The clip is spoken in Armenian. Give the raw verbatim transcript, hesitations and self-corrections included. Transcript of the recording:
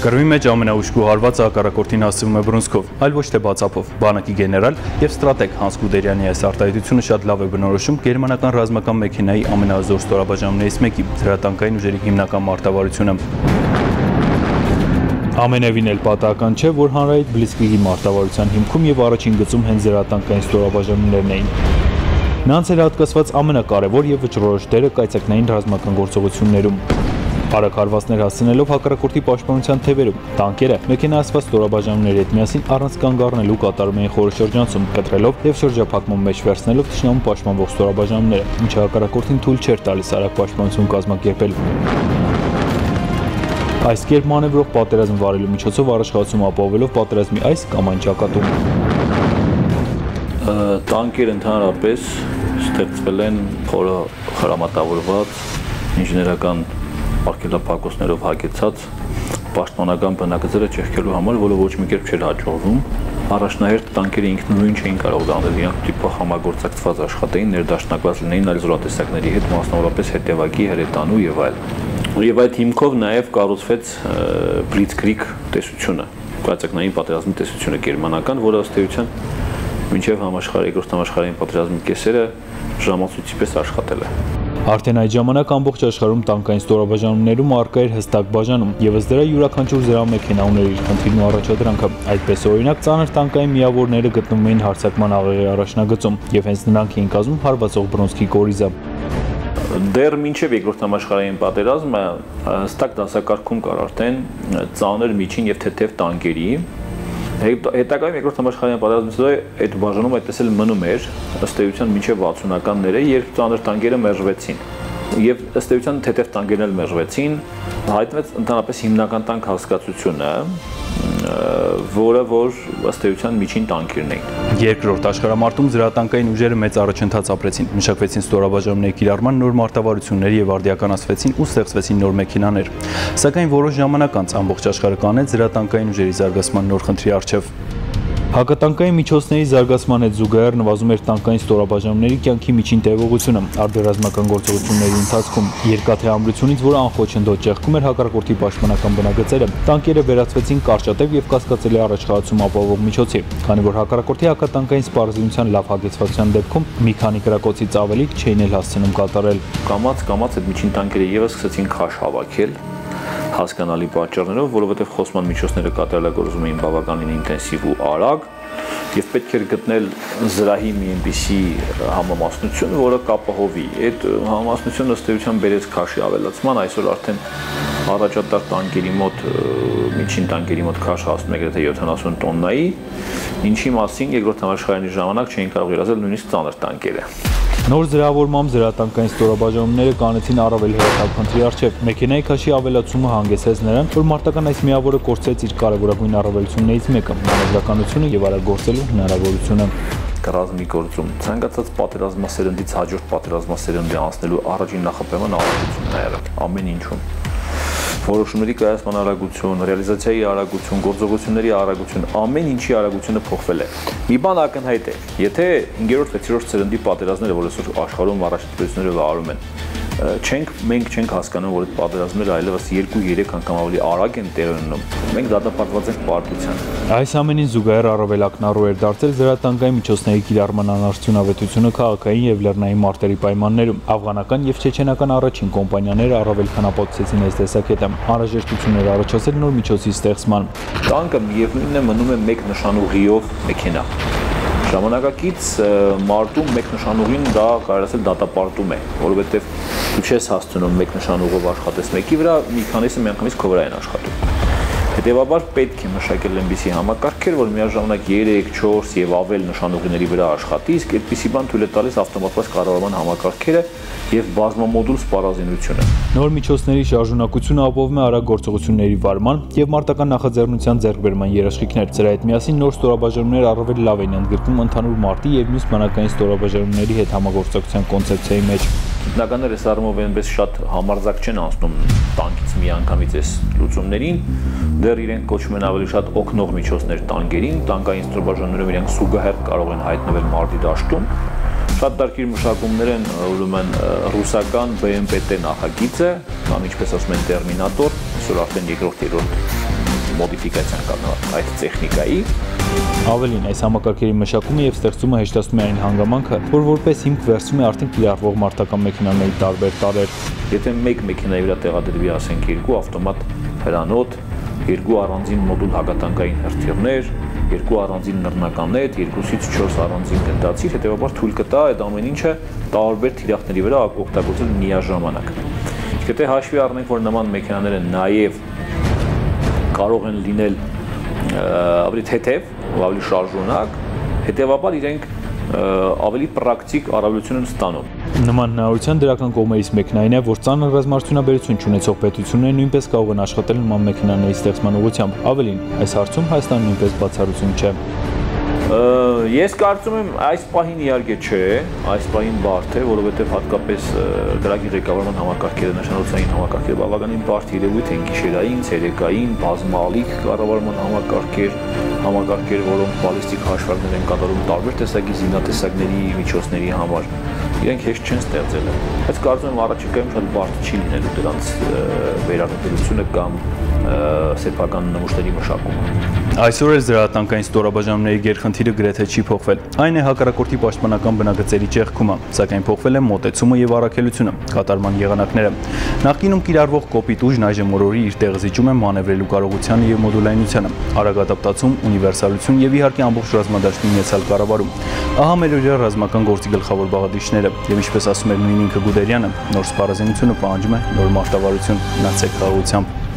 Կռվի մեջ ամենաուժգու հարվածը հակառակորդին հասցվում է բռունցքով, այլ ոչ թե բացափով։ Բանակի գեներալ եւ ստրատեգ Հանս Գուդերյանի այս արտահայտությունը շատ լավ է բնորոշում գերմանական ռազմական մեքենայի ամենազոր ստորաբաժանումներից մեկի զրահատանկային ուժերի հիմնական մարտավարությունը։ Ամենևին էլ պատահական չէ, որ հանրայիտ բլիցկրիգի մարտավարության հիմքում եւ առաջին գծում հենց զրահատանկային ստորաբաժանումներն էին։ Նրանց էր հատկացված ամենակարևոր եւ վճռորոշ դերը կայծակնային ռազմական գործողություններում։ Արագ հարվածներ հասցնելով հակառակորդի պաշտպանության թևերում, տանկերը մեքենայացված ստորաբաժանումների հետ միասին առանց կանգ առնելու կատարում էին խորը շրջանցում, կտրելով եւ շրջափակման մեջ վերցնելով թշնամու պաշտպանող ստորաբաժանումները, ինչը հակառակորդին թույլ չէր տալիս արագ պաշտպանություն կազմակերպել։ Այս կերպ մանևրող պատերազմ վարելու միջոցով առաջխաղացում ապահովելով պատերազմի այս կամ այն ճակատում։ Տանկերը ընդհանրապես ստեղծվել են խորը խրամատավորված ինժեներական արգելափակոսներով հագեցած պաշտպանական բնակաձևը ճեղքելու համար, որը ոչ մի կերպ չէր հաջողվում։ Առաջնահերթ տանկերը ինքնուրույն չէին կարող դառնել, իրենք տիպը համագործակցված աշխատեին, ներդաշնակված լինեին այլ զորատեսակների հետ, մասնավորապես հետևակի, հրետանու եւ այլ։ Եվ այդ հիմքով նաև կառուցվեց բլիցկրիգ տեսությունը, կայծակնային պատերազմի տեսությունը գերմանական, որը ըստ էության մինչև համաշխարհային երկրորդ համաշխարհային պատերազմի կեսերը ժամացույցի պես աշխատել է։ Արդեն այդ ժամանակ ամբողջ աշխարհում տանկային ստորաբաժանումներում առկա էր հստակ բաժանում, եւ ըստ դրա յուրաքանչյուր զրահմեքենա ուներ իր խնդիրն ու առաջադրանքը։ Այդպես օրինակ ծանր տանկային միավորները գտնվում էին հարձակման աղեղի առաջնագծում, եւ հենց նրանք էին կազմում հարվածող բռունցքի կորիզը։ Դեռ մինչև երկրորդ համաշխարհային պատերազմը հստակ դասակարգում կար արդեն ծանր, միջին եւ թեթև տանկերի։ Հետագայում երկրորդ համաշխարհային պատերազմից հետո այդ բաժանումը այդպես էլ մնում էր ըստ էության մինչև վաթսունականները, երբ ծանր տանկերը մերժվեցին։ Եվ ըստ էության թեթև տանկերն էլ մերժվեցին, հայտնվեց ընդհանրապես հիմնական տանկ հասկացությունը, որը որ ըստ էության միջին տանկերն էին։ Երկրորդ աշխարհամարտում զրահատանկային ուժերը մեծ առաջընթաց ապրեցին, մշակվեցին ստորաբաժանումների կիրառման նոր մարտավարություններ եւ արդիականացվեցին ու ստեղծվեցին նոր մեքենաներ։ Սակայն որոշ ժամանակ անց ամբողջ աշխարհը կանեց զրահատանկային ուժերի զարգացման նոր խնդրի առջև։ Հակատանկային միջոցների զարգացման հետ զուգահեռ նվազում էր տանկային ստորաբաժանումների կյանքի միջին տևողությունը արտերազմական գործողությունների ընթացքում։ Երկաթե ամրությունից, որը անխոչնդոտ ճեղքում էր հակառակորդի պաշտպանական բնակաձևերը, տանկերը վերածվեցին կարճատև եւ կասկածելի առաջխաղացում ապահովող միջոցի, քանի որ հակառակորդի հակատանկային սպառազինության լավ հագեցվածության դեպքում մի քանի գրակոցից ավելի չէին էլ հասցնում կատարել։ Կամաց-կամաց այդ միջին տանկերը եւս սկսեցին քաշ հավաքել հասկանալի պատճառներով, որովհետև խոսման միջոցները կատարելագործում էին բավականին ինտենսիվ ու արագ, եւ պետք էր գտնել զրահի մի այնպիսի համամասնություն, որը կապահովի։ Այդ համամասնությունը ըստ էության բերեց քաշի ավելացման, այսօր արդեն առաջատար տանկերի մոտ, միջին տանկերի մոտ քաշ հասնում է գրեթե յոթանասուն տոննայի, ինչի մասին երկրորդ համաշխարհային ժամանակ չէին կարող երազել նույնիսկ ծանր տանկերը։ Նոր զրահավորմամբ զրահատանկային ստորաբաժանումները կանեցին առավել հերթական խնդրի առջև։ Մեքենայի քաշի ավելացումը հանգեցրեց նրան, որ մարտական այս միավորը կորցրեց իր կարևորագույն առավելություններից մեկը՝ մանևրականությունը եւ արագ գործելու հնարավորությունը։ Ռազմի գործում ցանկացած պատերազմասերնդից հաջորդ պատերազմասերնդի անցնելու առաջին նախապայմանը արագությունն է եղել ամեն ինչում։ Որոշումների կայացման արագություն, ռեալիզացիայի արագություն, գործողությունների արագություն, ամեն ինչի արագությունը փոխվել է։ Մի բան ակնհայտ է, եթե հինգերորդ վեցերորդ սերնդի պատերազմները, որ այսօր աշխարհում առաջադրանքները վարում են, չենք մենք չենք հասկանում, որ այդ պատերազմները այլևս երկու-երեք անգամ ավելի արագ են տեղ ունենում։ Մենք դատապարտված ենք պարտության։ Այս ամենին զուգահեռ առավել ակնառու էր դարձել զրահատանկային միջոցների կիրառման անարդյունավետությունը քաղաքային եւ լեռնային մարտերի պայմաններում։ Աֆղանական եւ չեչենական առաջին կոմպանիաները առավել քանապատկեցին այս տեսակետը։ Անհրաժեշտություն էր առաջացել նոր միջոցի ստեղծման։ Տանկը միևնույնն է մնում է մեկ նշանուղիով մեքենա։ Ժամանակակից մարտում մեկ նշանուղին դա կարելի ասել դատապարտում է, որովհետև դու չես հասցնում մեկ նշանուղով աշխատես մեկի վրա, մի քանիսը միանգամից քո վրա են աշխատում։ Հետևաբար պետք է մշակել այնպիսի համակարգեր, որ միաժամանակ երեք, չորս եւ ավել նշանուղիների վրա աշխատի, իսկ այդպիսի բան թույլ է տալիս ավտոմատված կառավարման համակարգերը եւ բազմամոդուլ սպառազինությունը։ Նոր միջոցների շարժունակությունը ապահովում է արագ գործողությունների վարման եւ մարտական նախաձեռնության ձեռքբերման երաշխիքներ։ Սրա հետ միասին նոր ստորաբաժանումները առավել լավ են ընդգրկում ընդհանուր մարտի եւ մյուս բանակային ստորաբաժանումների հետ համագործակցության կոնցեպցիայի մեջ։ Գիտնականները այս առումով այնպես շատ համարձակ չեն անցնում տանկից միանգամից այս լուծումներին, դեռ իրենք կոչում են ավելի շատ օգնող միջոցներ տանկերին, տանկային ստորաբաժանումներում իրենք զուգահեռ կարող են հայտնվել մարտի դաշտում։ Շատ դարքիր մշակումներ են, ուրեմն ռուսական B M P T նախագիծը, կամ ինչպես ասում են Տերմինատոր, այսօր արդեն երկրորդ երրորդ մոդիֆիկացիա կան այդ տեխնիկայի։ Ավելին, այս համակարգերի մշակումը եւ ստեղծումը հեշտացնում է այն հանգամանքը, որ որպես հիմք վերցվում է արդեն կիրառվող մարտական մեքենաների տարբեր տարրեր։ Եթե մեկ մեքենայի վրա տեղադրվի, ասենք, երկու ավտոմատ հրանոթ, երկու առանձին մոդուլ հագատանկային հրթիռներ, երկու առանձին նռնականներ, երկուսից չորս առանձին գնդացիր, հետեւաբար թույլ կտա այդ ամեն ինչը տարբեր թիրախների վրա օգտագործել միաժամանակ։ Եթե հաշվի առնենք, որ նման մեքենաները նաեւ կարող են լինել ավելի թեթև ու ավելի շարժունակ, հետեւաբար իրենք ավելի պրակտիկ առավելություն են ստանում։ Նման հնարավորության դրական կողմերից մեկն այն է, որ ծանր ռազմարտությունաբերություն չունեցող պետությունները նույնպես կարող են աշխատել նման մեքենաների ստեղծման ուղղությամբ։ Ավելին, այս հարցում Հայաստանը նույնպես բացառություն չէ։ Ես կարծում եմ այս պահին իհարկե չէ, այս պահին բարդ է, որովհետև հատկապես գրագի ղեկավարման համակարգերը, նշանոցային համակարգերը բավականին բարդ երևույթ են, գիշերային, ցերեկային, բազմալիկ կառավարման համակարգեր, համակարգեր, որոնք բալիստիկ հաշվարկներ են կատարում տարբեր տեսակի զինատեսակների միջոցների համար։ Իրենք հեշտ չեն ստեղծել, բայց կարծում եմ առաջիկայում շատ բարդ չի լինելու դրանց վերարտադրությունը կամ սեփական նմուշների մշակումը։ Այսօր էլ զրահատանկային ստորաբաժանումների գերխնդիրը գրեթե չի փոխվել։ Այն է հակառակորդի պաշտպանական բնագծերի ճեղքումը, սակայն փոխվել է մոտեցումը եւ առաքելությունը, կատարման եղանակները։ Նախկինում կիրառվող կոպիտ ուժն այժմ օրորի իր տեղը զիջում է մանևրելու կարողությանը եւ մոդուլայնությանը, արագ ադապտացում, ունիվերսալություն եւ իհարկե ամբողջ ռազմադաշտի ունեցալ կառավարում։ Ահա մեր օրյա ռազմական գործի գլխավոր բաղադրիչները եւ ինչպես ասում էր նույն ինքը Գուդերյանը, նոր սպառազինությունը պահանջում է նոր մարտավարություն, մնացեք խաղաղությամբ։